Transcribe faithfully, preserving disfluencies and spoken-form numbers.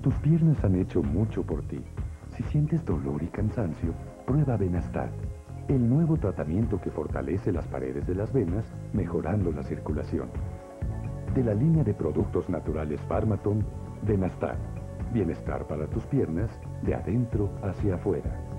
Tus piernas han hecho mucho por ti. Si sientes dolor y cansancio, prueba Benastat, el nuevo tratamiento que fortalece las paredes de las venas, mejorando la circulación. De la línea de productos naturales Pharmaton, Benastat. Bienestar para tus piernas, de adentro hacia afuera.